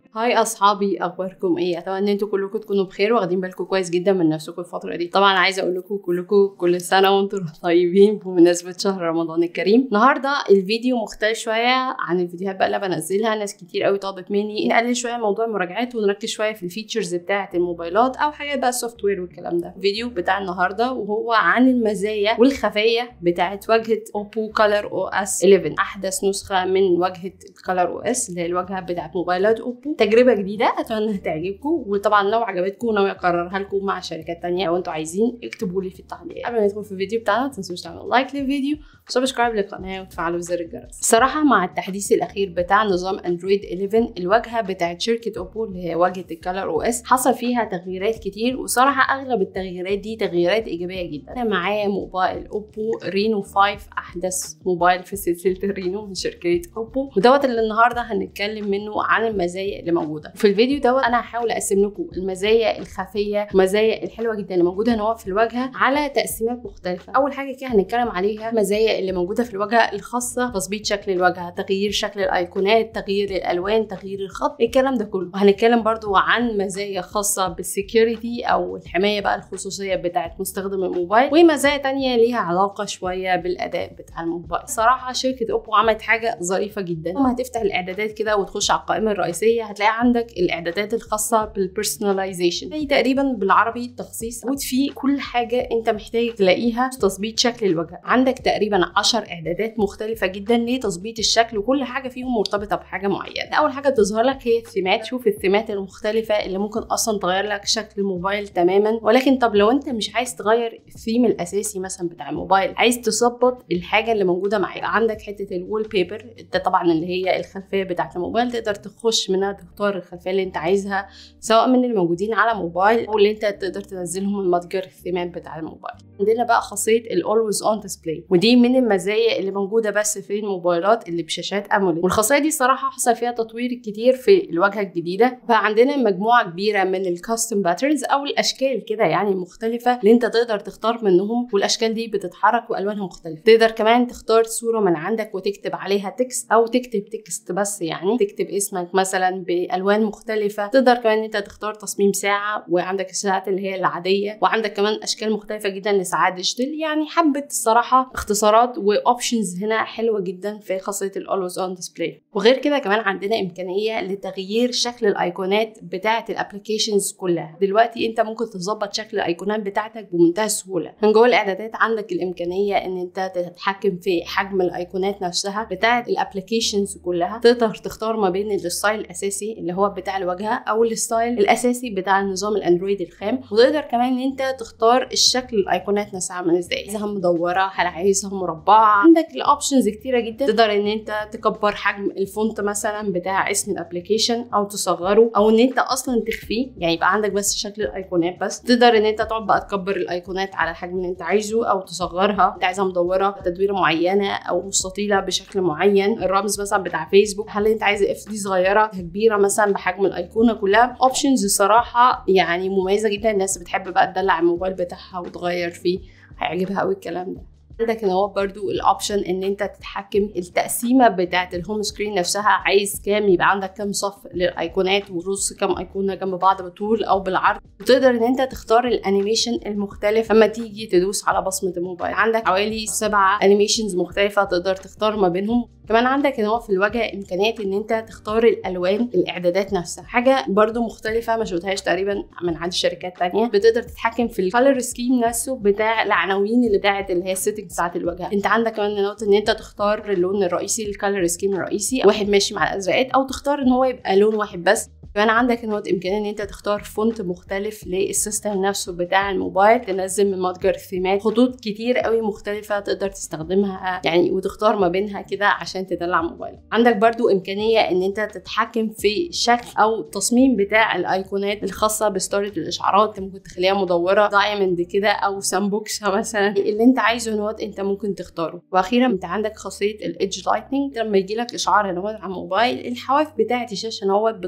هاي اصحابي، اخباركم ايه؟ اتمنى ان انتوا كلكم تكونوا بخير واخدين بالكم كويس جدا من نفسكم الفتره دي. طبعا عايزه اقول لكم كلكم كل سنه وانتم طيبين بمناسبه شهر رمضان الكريم. النهارده الفيديو مختلف شويه عن الفيديوهات بقى اللي بنزلها. ناس كتير قوي طلبت مني نقلل شويه موضوع المراجعات ونركز شويه في الفيتشرز بتاعه الموبايلات او حاجات بقى السوفت وير والكلام ده. الفيديو بتاع النهارده وهو عن المزايا والخفيه بتاعه واجهه اوبو كولر او اس 11، احدث نسخه من واجهه الكولر او اس اللي هي الواجهه بتاعه موبايلات اوبو. تجربه جديده اتمنى انها تعجبكم، وطبعا لو عجبتكم ناوي اكررها لكم مع شركات تانية او انتوا عايزين اكتبوا لي في التعليقات. قبل ما ندخل في الفيديو بتاعنا ما تنسوش تعملوا لايك للفيديو وسبسكرايب للقناه وتفعلوا زر الجرس. الصراحه مع التحديث الاخير بتاع نظام اندرويد 11 الواجهه بتاعت شركه اوبو اللي هي واجهه الكولر او اس حصل فيها تغييرات كتير، وصراحه اغلب التغييرات دي تغييرات ايجابيه جدا. انا معايا موبايل اوبو رينو 5، احدث موبايل في سلسله الرينو من شركه اوبو، ودوت اللي النهارده هنتكلم منه عن المزايا اللي موجوده في الفيديو دوت. انا هحاول اقسم لكم المزايا الخفيه المزايا الحلوه جدا اللي موجوده هنا في الواجهه على تقسيمات مختلفه. اول حاجه كده هنتكلم عليها مزايا اللي موجوده في الواجهه الخاصه تظبيط شكل الواجهه، تغيير شكل الايقونات، تغيير الالوان، تغيير الخط، الكلام ده كله. وهنتكلم برضو عن مزايا خاصه بالسكيورتي او الحمايه بقى الخصوصيه بتاعه مستخدم الموبايل، ومزايا تانية ليها علاقه شويه بالاداء بتاع الموبايل. صراحه شركه اوبو عملت حاجه ظريفه جدا. لما هتفتح الاعدادات كده وتخش على القائمه الرئيسيه هتلاقي عندك الاعدادات الخاصه بالبيرسوناليزيشن، يعني تقريبا بالعربي التخصيص، موجود فيه كل حاجه انت محتاج تلاقيها في تظبيط شكل الواجهه. عندك تقريبا 10 اعدادات مختلفه جدا لتظبيط الشكل، وكل حاجه فيهم مرتبطه بحاجه معينه. اول حاجه بتظهر لك هي الثيمات. شوف الثيمات المختلفه اللي ممكن اصلا تغير لك شكل الموبايل تماما. ولكن طب لو انت مش عايز تغير الثيم الاساسي مثلا بتاع الموبايل، عايز تظبط الحاجه اللي موجوده معاك، عندك حته الوول بيبر ده طبعا اللي هي الخلفيه بتاعه الموبايل، تقدر تخش منها تختار الخلفيه اللي انت عايزها سواء من الموجودين على موبايل او اللي انت تقدر تنزلهم من متجر الثيمات بتاع الموبايل. عندنا بقى خاصيه الاولويز اون ديسبلاي، ودي من المزايا اللي موجوده بس في الموبايلات اللي بشاشات اموليد، والخاصيه دي صراحه حصل فيها تطوير كتير في الواجهه الجديده. فعندنا مجموعه كبيره من الكاستم باترنز او الاشكال كده يعني مختلفه اللي انت تقدر تختار منهم، والاشكال دي بتتحرك والوانها مختلفه. تقدر كمان تختار صوره من عندك وتكتب عليها تكست، او تكتب تكست بس يعني تكتب اسمك مثلا بالوان مختلفه. تقدر كمان انت تختار تصميم ساعه، وعندك الساعات اللي هي العاديه، وعندك كمان اشكال مختلفه جدا لساعات ديجيتال. يعني حبه الصراحه اختصارات واوبشنز هنا حلوه جدا في خاصيه الاولويز اون ديسبلاي. وغير كده كمان عندنا امكانيه لتغيير شكل الايقونات بتاعه الابلكيشنز كلها. دلوقتي انت ممكن تظبط شكل الايقونات بتاعتك بمنتهى السهوله. من جوه الاعدادات عندك الامكانيه ان انت تتحكم في حجم الايقونات نفسها بتاعه الابلكيشنز كلها. تقدر تختار ما بين الستايل الاساسي اللي هو بتاع الواجهه او الستايل الاساسي بتاع النظام الاندرويد الخام. وتقدر كمان ان انت تختار الشكل الايقونات نفسها عامل ازاي، عايزها مدوره، هل عايزها مربعه. عندك الاوبشنز كتيره جدا. تقدر ان انت تكبر حجم الفونت مثلا بتاع اسم الابلكيشن او تصغره، او ان انت اصلا تخفيه يعني يبقى عندك بس شكل الايقونات بس. تقدر ان انت تقعد بقى تكبر الايقونات على الحجم اللي انت عايزه او تصغرها، انت عايزها مدوره تدويره معينه او مستطيله بشكل معين. الرمز مثلا بتاع فيسبوك هل انت عايز اف دي صغيره كبيره مثلا بحجم الايقونه كلها. اوبشنز الصراحه يعني مميزه جدا. الناس بتحب بقى تدلع الموبايل بتاعها وتغير فيه، هيعجبها قوي الكلام ده. عندك ان هو برضو الاوبشن ان انت تتحكم التقسيمه بتاعه الهوم سكرين نفسها، عايز كام يبقى عندك كام صف للايقونات ورص كام ايقونه جنب بعض بالطول او بالعرض. وتقدر ان انت تختار الانيميشن المختلف لما تيجي تدوس على بصمه الموبايل. عندك حوالي 7 انيميشنز مختلفه تقدر تختار ما بينهم. كمان عندك ان هو في الواجهه امكانيه ان انت تختار الالوان الاعدادات نفسها، حاجه برضو مختلفه ما شفتهاش تقريبا من عند شركات تانية. بتقدر تتحكم في الكالر سكيم نفسه بتاع العناوين اللي بتاعت اللي هي السيتنجز بتاعت الواجهه. انت عندك كمان نقطه ان انت تختار اللون الرئيسي، الكالر سكيم الرئيسي واحد ماشي مع الازرقات، او تختار ان هو يبقى لون واحد بس. كمان عندك ان هو امكانيه ان انت تختار فونت مختلف للسيستم نفسه بتاع الموبايل، تنزل من متجر الثيمات خطوط كتير قوي مختلفه تقدر تستخدمها يعني وتختار ما بينها كده عشان تدلع موبايل. عندك برضو امكانيه ان انت تتحكم في شكل او تصميم بتاع الايقونات الخاصه بستاره الاشعارات. ممكن تخليها مدوره دايموند كده او سامبوكسه مثلا، اللي انت عايزه نوت انت ممكن تختاره. واخيرا انت عندك خاصيه الايدج لايتنج. لما يجي لك اشعار نوت على الموبايل، الحواف بتاعه الشاشه نوت بتنور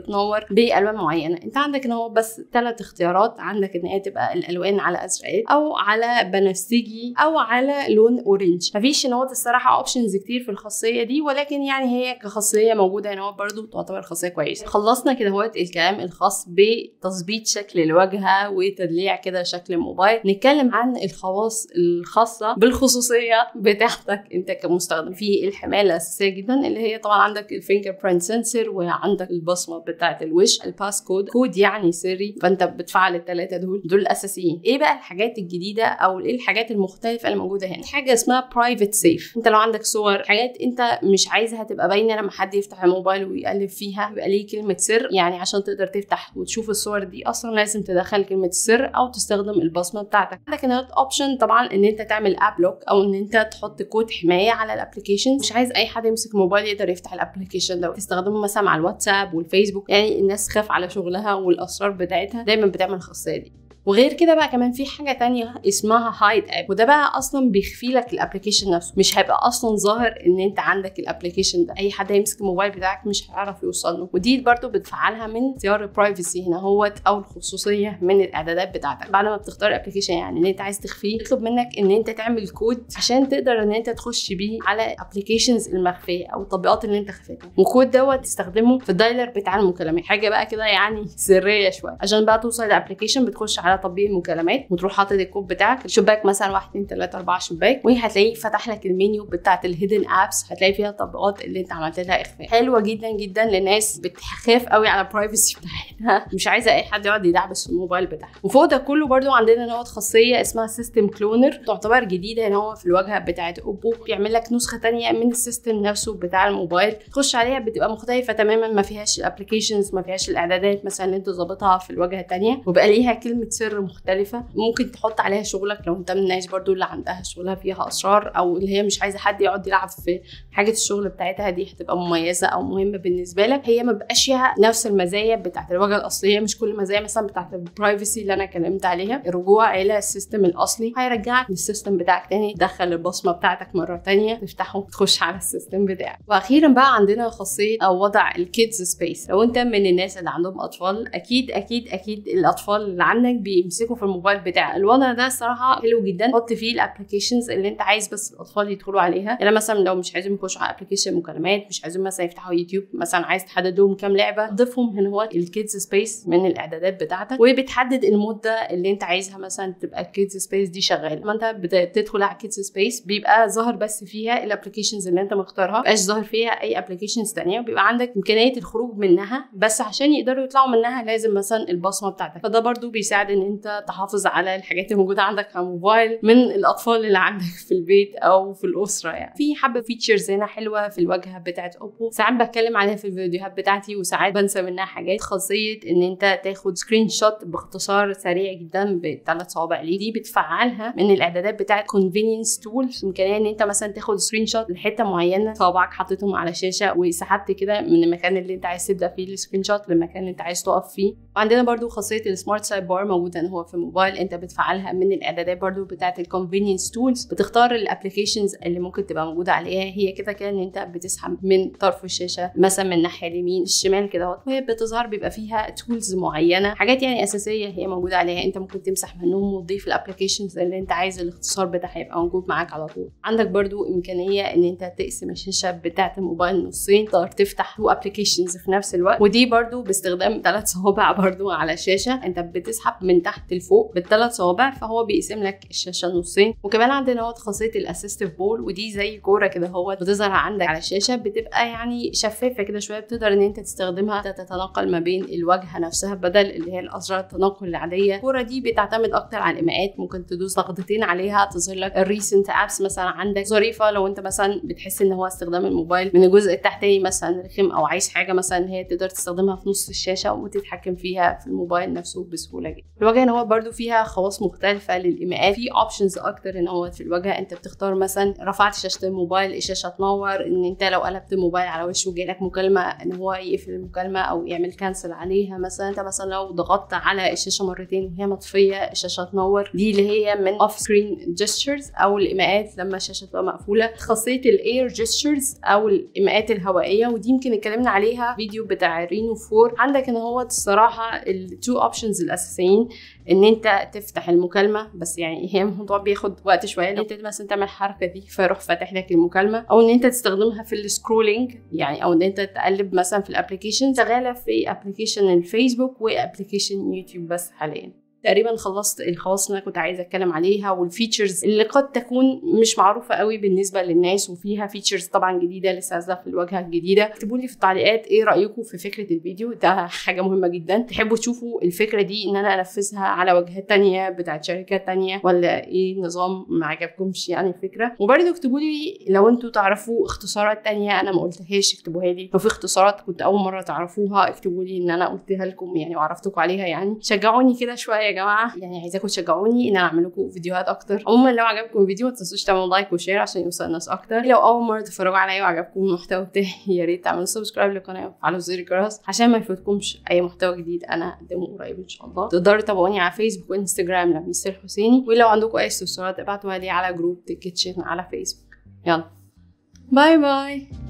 بالوان معينه. انت عندك ان هو بس 3 اختيارات، عندك ان هي تبقى الالوان على ازرقات او على بنفسجي او على لون اورنج. مفيش ان هو الصراحه اوبشنز كتير في الخاصيه دي، ولكن يعني هي كخاصيه موجوده هنا برضو تعتبر خاصيه كويسه. خلصنا كده هو الكلام الخاص بتظبيط شكل الواجهه وتدليع كده شكل الموبايل. نتكلم عن الخواص الخاصه بالخصوصيه بتاعتك انت كمستخدم. في الحمايه الاساسيه جدا اللي هي طبعا عندك الفينجر برينت سنسور، وعندك البصمه بتاعه الوش، الباس كود يعني سري، فانت بتفعل ال3 دول الاساسيين. ايه بقى الحاجات الجديده او ايه الحاجات المختلفه اللي موجوده هنا؟ حاجه اسمها برايفت سيف. انت لو عندك صور، حاجات انت مش عايزها تبقى باينه لما حد يفتح الموبايل ويقلب فيها، يبقى ليه كلمه سر. يعني عشان تقدر تفتح وتشوف الصور دي اصلا لازم تدخل كلمه السر او تستخدم البصمه بتاعتك. عندك هنا اوبشن طبعا ان انت تعمل اب لوك او ان انت تحط كود حمايه على الابلكيشن. مش عايز اي حد يمسك موبايل يقدر يفتح الابلكيشن ده وتستخدمه مثلا مع الواتساب والفيسبوك، يعني الناس خاف على شغلها والاسرار بتاعتها دايما بتعمل الخاصيه دي. وغير كده بقى كمان في حاجه تانية اسمها هايد اب، وده بقى اصلا بيخفي لك الابلكيشن نفسه، مش هيبقى اصلا ظاهر ان انت عندك الابلكيشن ده. اي حد هيمسك الموبايل بتاعك مش هيعرف يوصل له. ودي برده بتفعلها من اختيار البرايفسي هنا هوت او الخصوصيه من الاعدادات بتاعتك. بعد ما بتختار الابلكيشن يعني ان انت عايز تخفيه، يطلب منك ان انت تعمل كود عشان تقدر ان انت تخش بيه على الابلكيشنز المخفيه او التطبيقات اللي انت خفيتها. والكود دوت تستخدمه في الدايلر بتاع المكالمات، حاجه بقى كده يعني سريه شويه. عشان بقى توصل للابلكيشن بتخش على تطبيق المكالمات وتروح حاطط الكود بتاعك، الشباك مثلا 1 2 3 4 شباك، وهتلاقيه فتح لك المنيو بتاعت الهيدن ابس، هتلاقي فيها التطبيقات اللي انت عملت لها اخفاء. حلوه جدا جدا للناس بتخاف قوي على البرايفسي بتاعتها، مش عايزه اي حد يقعد يدعبس في الموبايل بتاعها. وفوق ده كله برده عندنا نوع خاصيه اسمها سيستم كلونر، تعتبر جديده ان هو في الواجهه بتاعت اوبو، بيعمل لك نسخه ثانيه من السيستم نفسه بتاع الموبايل، تخش عليها بتبقى مختلفه تماما، ما فيهاش الابلكيشنز، ما فيهاش الاعدادات مثلا اللي انت ظابطها في الواجهه الثانيه، وبقى ليها كلمه سر مختلفه ممكن تحط عليها شغلك لو انت من الناس برضو اللي عندها شغلها فيها اسرار او اللي هي مش عايزه حد يقعد يلعب في حاجه الشغل بتاعتها دي، هتبقى مميزه او مهمه بالنسبه لك. هي ما بقاش فيها نفس المزايا بتاعت الواجهه الاصليه، مش كل المزايا مثلا بتاعت البرايفسي اللي انا اتكلمت عليها. الرجوع الى السيستم الاصلي هيرجعك للسيستم بتاعك تاني، تدخل البصمه بتاعتك مره تانيه، تفتحه تخش على السيستم بتاعك. واخيرا بقى عندنا خاصيه او وضع الكيدز سبيس. لو انت من الناس اللي عندهم اطفال، اكيد اكيد اكيد الاطفال اللي عندك بيمسكوا في الموبايل بتاعك. الوضع ده صراحه حلو جدا، حط فيه الابلكيشنز اللي انت عايز بس الاطفال يدخلوا عليها. يعني مثلا لو مش عايزهم يخشوا على ابلكيشن مكالمات، مش عايزهم مثلا يفتحوا يوتيوب، مثلا عايز تحدد لهم كام لعبه، ضيفهم هنا هو الكيدز سبيس من الاعدادات بتاعتك، وبتحدد المده اللي انت عايزها مثلا تبقى الكيدز سبيس دي شغاله. لما انت بتدخل على الكيدز سبيس بيبقى ظاهر بس فيها الابلكيشنز اللي انت مختارها، مبقاش ظاهر فيها اي ابلكيشنز ثانيه، وبيبقى عندك امكانيه الخروج منها، بس عشان يقدروا يطلعوا منها لازم مثلا البصمه بتاعتك. فده برضو بيساعد ان انت تحافظ على الحاجات الموجوده عندك على الموبايل من الاطفال اللي عندك في البيت او في الاسره. يعني في حبه فيتشرز هنا حلوه في الواجهه بتاعت اوبو، ساعات بتكلم عليها في الفيديوهات بتاعتي وساعات بنسى منها حاجات. خاصيه ان انت تاخد سكرين شوت باختصار سريع جدا ب3 صوابع ليك، دي بتفعلها من الاعدادات بتاعت كونفينينس تولز. امكانيه ان انت مثلا تاخد سكرين شوت لحته معينه، صوابعك حطيتهم على شاشه وسحبت كده من المكان اللي انت عايز تبدا فيه السكرين شوت للمكان اللي انت عايز تقف فيه. وعندنا برضو خاصيه السمارت سايد بار موجوده ان هو في الموبايل، انت بتفعلها من الاعدادات برضو بتاعت الكونفينينس تولز، بتختار الابلكيشنز اللي ممكن تبقى موجوده عليها. هي كده كده ان انت بتسحب من طرف الشاشه مثلا من الناحيه اليمين الشمال كده، وهي بتظهر بيبقى فيها تولز معينه، حاجات يعني اساسيه هي موجوده عليها، انت ممكن تمسح منهم وتضيف الابلكيشنز اللي انت عايز الاختصار بتاعها يبقى موجود معاك على طول. عندك برضو امكانيه ان انت تقسم الشاشه بتاعت الموبايل نصين، تقدر تفتح 2 ابلكيشنز في نفس الوقت، ودي برضو باستخدام 3 صوابع برضو على الشاشه. انت بتسحب من تحت لفوق بال3 صوابع، فهو بيقسم لك الشاشه نصين. وكمان عندنا هو خاصيه الاسيستيف بول، ودي زي كوره كده هو بتظهر عندك على الشاشه، بتبقى يعني شفافه كده شويه، بتقدر ان انت تستخدمها تتنقل ما بين الواجهه نفسها بدل اللي هي الازرار التنقل العاديه. الكوره دي بتعتمد اكتر على الايماءات، ممكن تدوس ضغطتين عليها تظهر لك الريسنت ابس مثلا عندك، ظريفه لو انت مثلا بتحس ان هو استخدام الموبايل من الجزء التحتاني مثلا رخم، او عايز حاجه مثلا هي تقدر تستخدمها في نص الشاشه وتتحكم فيها في الموبايل نفسه بسهوله جدا. الواجهه ان هو برده فيها خواص مختلفه للايماءات، في اوبشنز اكتر ان هو في الواجهه انت بتختار مثلا رفعت شاشه الموبايل الشاشه تنور، ان انت لو قلبت الموبايل على وشه جالك مكالمه ان هو يقفل المكالمه او يعمل كانسل عليها. مثلا انت مثلا لو ضغطت على الشاشه مرتين وهي مطفيه الشاشه تنور، دي اللي هي من اوف سكرين جيستشرز او الايماءات لما الشاشه تبقى مقفوله. خاصيه الاير جيستشرز او الايماءات الهوائيه، ودي يمكن اتكلمنا عليها فيديو بتاع رينو 4. عندك ان هو الصراحه التو اوبشنز الاساسيين ان انت تفتح المكالمه، بس يعني هي الموضوع بياخد وقت شويه ان انت مثلا تعمل الحركه دي فيروح فاتح لك المكالمه، او ان انت تستخدمها في السكرولينج يعني، او ان انت تقلب مثلا في الابلكيشن. شغاله في ابلكيشن الفيسبوك وابلكيشن يوتيوب بس حاليا. تقريبا خلصت الخواص اللي انا كنت عايزه اتكلم عليها، والفيتشرز اللي قد تكون مش معروفه قوي بالنسبه للناس، وفيها فيتشرز طبعا جديده لسه نازله في الواجهه الجديده. اكتبوا لي في التعليقات ايه رايكم في فكره الفيديو ده، حاجه مهمه جدا. تحبوا تشوفوا الفكره دي ان انا انفذها على واجهات تانية بتاعت شركات تانية، ولا ايه نظام ما عجبكمش يعني الفكره؟ وبرده اكتبوا لي لو انتوا تعرفوا اختصارات تانية انا ما قلتهاش، اكتبوها لي. لو في اختصارات كنت اول مره تعرفوها اكتبوا لي ان انا قلتها لكم يعني وعرفتكم عليها. يعني شجعوني كده شويه يا جماعه، يعني عايزاكم تشجعوني ان انا اعمل لكم فيديوهات اكتر. عموما لو عجبكم الفيديو ما تنسوش تعملوا لايك وشير عشان يوصل الناس اكتر. لو اول مره تتفرجوا عليا وعجبكم المحتوى بتاعي يا ريت تعملوا سبسكرايب للقناه وتفعلوا زر الجرس عشان ما يفوتكمش اي محتوى جديد انا اقدمه قريب ان شاء الله. تقدروا تتابعوني على فيسبوك وانستجرام لميس الحسيني، ولو عندكم اي استفسارات ابعتوها لي على جروب تيكتشن على فيسبوك. يلا باي باي.